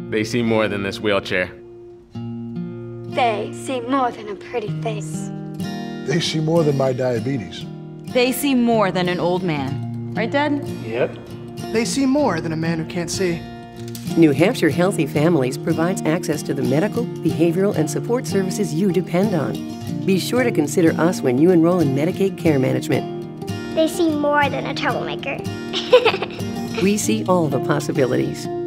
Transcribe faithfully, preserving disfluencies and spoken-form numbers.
They see more than this wheelchair. They see more than a pretty face. They see more than my diabetes. They see more than an old man. Right, Dad? Yep. They see more than a man who can't see. New Hampshire Healthy Families provides access to the medical, behavioral, and support services you depend on. Be sure to consider us when you enroll in Medicaid care management. They see more than a troublemaker. We see all the possibilities.